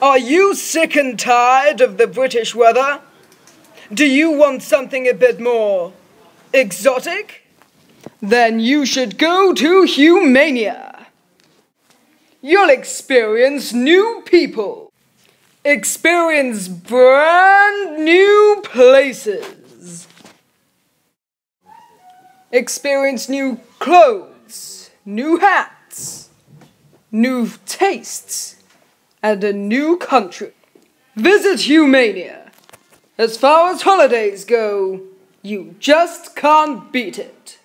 Are you sick and tired of the British weather? Do you want something a bit more exotic? Then you should go to Humania. You'll experience new people. Experience brand new places. Experience new clothes, new hats, new tastes, and a new country. Visit Humania. As far as holidays go, you just can't beat it.